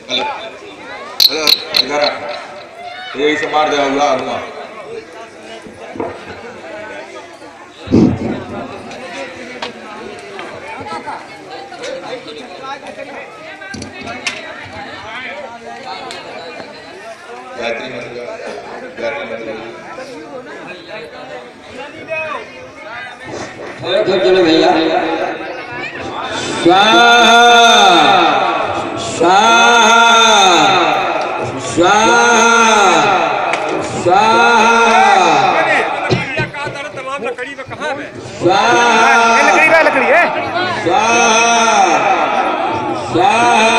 hello hello इधर यही से मार दे हुआ हुआ गायत्री चलो भैया स्वाहा स्वाहा स्वाहा स्वाहा लकड़ी है स्वाहा स्वाहा